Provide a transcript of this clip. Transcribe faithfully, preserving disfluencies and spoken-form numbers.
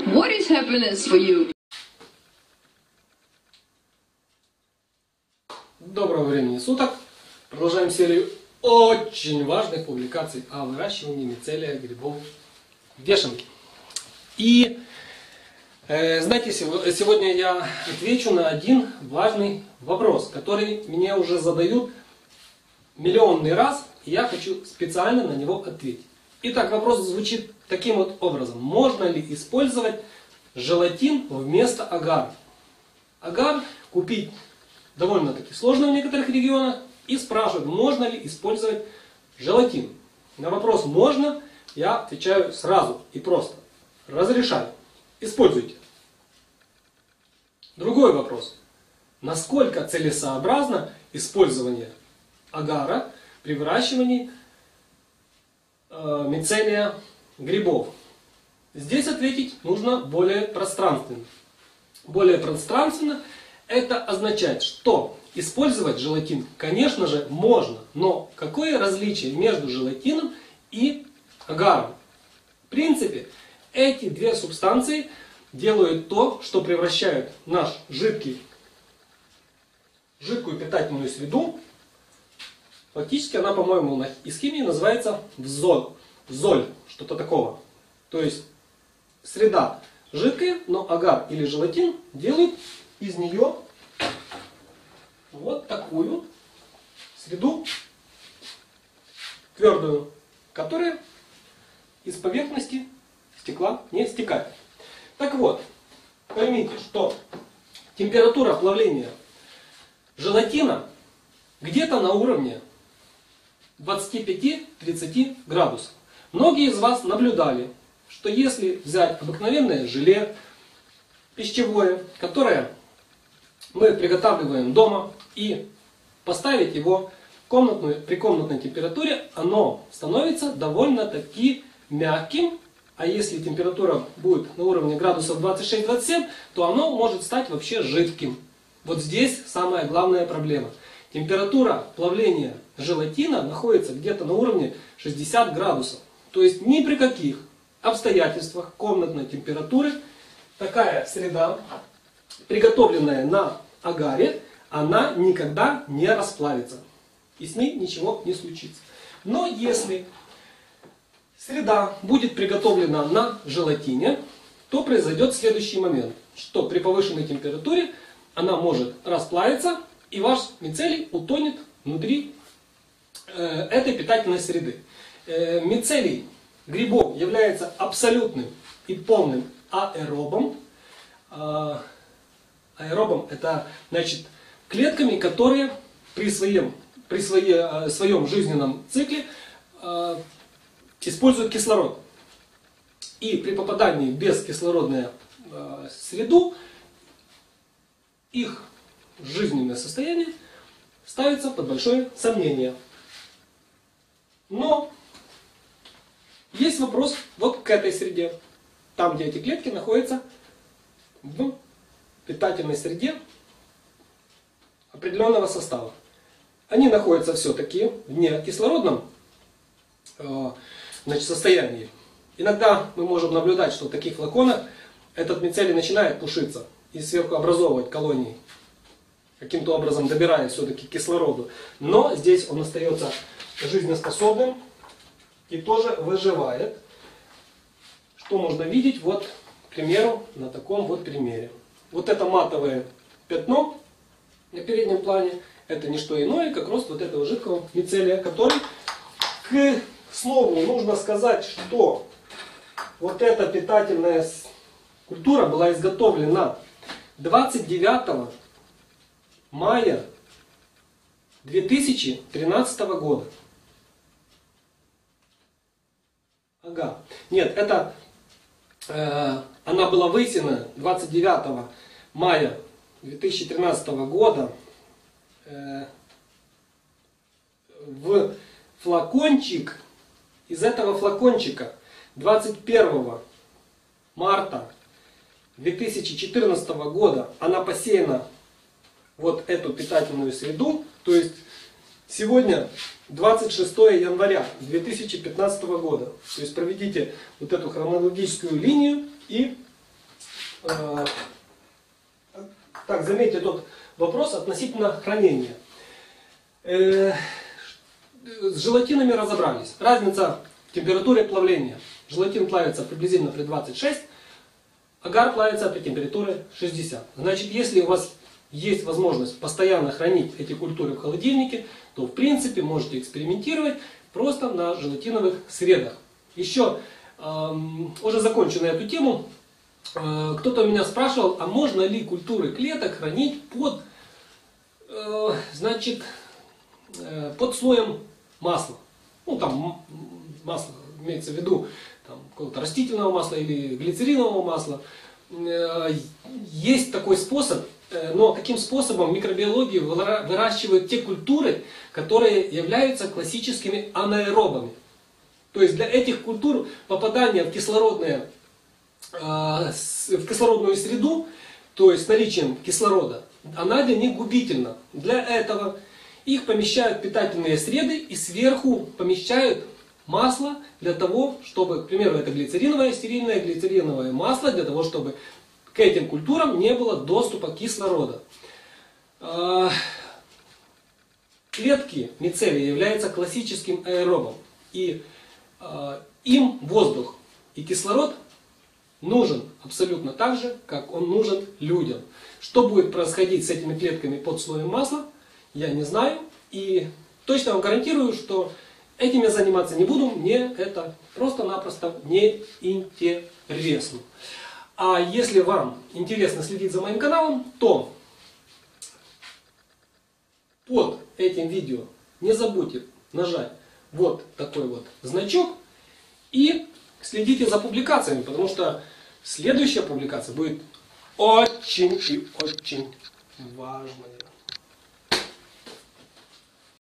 What is happiness for you? Доброго времени суток. Продолжаем серию очень важных публикаций о выращивании мицелия грибов вешенки. И э, знаете, сегодня я отвечу на один важный вопрос, который мне уже задают миллионный раз, и я хочу специально на него ответить. Итак, вопрос звучит таким вот образом. Можно ли использовать желатин вместо агара? Агар купить довольно-таки сложно в некоторых регионах. И спрашивают, можно ли использовать желатин. На вопрос «можно» я отвечаю сразу и просто. Разрешаю. Используйте. Другой вопрос. Насколько целесообразно использование агара при выращивании э, мицелия грибов? Здесь ответить нужно более пространственно. Более пространственно это означает, что использовать желатин, конечно же, можно. Но какое различие между желатином и агаром? В принципе, эти две субстанции делают то, что превращают наш жидкий, жидкую питательную среду. Фактически она, по-моему, из химии называется золь. Золь, что-то такого. То есть среда жидкая, но агар или желатин делают из нее вот такую среду твердую, которая из поверхности стекла не стекает. Так вот, поймите, что температура плавления желатина где-то на уровне двадцати пяти — тридцати градусов. Многие из вас наблюдали, что если взять обыкновенное желе пищевое, которое мы приготавливаем дома, и поставить его в комнатную, при комнатной температуре, оно становится довольно-таки мягким. А если температура будет на уровне градусов двадцать шесть — двадцать семь, то оно может стать вообще жидким. Вот здесь самая главная проблема. Температура плавления желатина находится где-то на уровне шестидесяти градусов. То есть ни при каких обстоятельствах комнатной температуры такая среда, приготовленная на агаре, она никогда не расплавится. И с ней ничего не случится. Но если среда будет приготовлена на желатине, то произойдет следующий момент. Что при повышенной температуре она может расплавиться, и ваш мицелий утонет внутри э, этой питательной среды. Э, мицелий грибов является абсолютным и полным аэробом. Э, аэробом это значит клетками, которые при своем, при своей, своем жизненном цикле э, используют кислород. И при попадании в бескислородную э, среду их жизненное состояние ставится под большое сомнение. Но есть вопрос вот к этой среде. Там, где эти клетки находятся в питательной среде определенного состава. Они находятся все-таки в некислородном э, значит, состоянии. Иногда мы можем наблюдать, что в таких флаконах этот мицелий начинает пушиться и сверху образовывать колонии, каким-то образом добираясь все-таки к кислороду. Но здесь он остается жизнеспособным и тоже выживает. Что можно видеть, вот, к примеру, на таком вот примере. Вот это матовое пятно на переднем плане, это не что иное, как рост вот этого жидкого мицелия, который, к слову, нужно сказать, что вот эта питательная культура была изготовлена двадцать девятого мая две тысячи тринадцатого года. Ага. Нет, это э, она была высеяна двадцать девятого мая две тысячи тринадцатого года э, в флакончик. Из этого флакончика двадцать первого марта две тысячи четырнадцатого года она посеяна вот эту питательную среду. То есть сегодня двадцать шестое января две тысячи пятнадцатого года. То есть проведите вот эту хронологическую линию и э, так, заметьте тот вопрос относительно хранения. Э, с желатинами разобрались. Разница в температуре плавления. Желатин плавится приблизительно при двадцать шесть, агар плавится при температуре шестьдесят. Значит, если у вас есть возможность постоянно хранить эти культуры в холодильнике, то в принципе можете экспериментировать просто на желатиновых средах. Еще, э, уже закончу на эту тему, э, кто-то у меня спрашивал, а можно ли культуры клеток хранить под, э, значит, э, под слоем масла. Ну там масло, имеется в виду там, какого-то растительного масла или глицеринового масла. Э, есть такой способ. Но таким способом в микробиологии выращивают те культуры, которые являются классическими анаэробами. То есть для этих культур попадание в, кислородное, в кислородную среду, то есть с наличием кислорода, она для них губительна. Для этого их помещают в питательные среды и сверху помещают масло для того, чтобы, к примеру, это глицериновое, стерильное глицериновое масло, для того, чтобы к этим культурам не было доступа кислорода. Клетки мицелия являются классическим аэробом. И им воздух и кислород нужен абсолютно так же, как он нужен людям. Что будет происходить с этими клетками под слоем масла, я не знаю. И точно вам гарантирую, что этим я заниматься не буду. Мне это просто-напросто не интересно. А если вам интересно следить за моим каналом, то под этим видео не забудьте нажать вот такой вот значок и следите за публикациями, потому что следующая публикация будет очень и очень важная.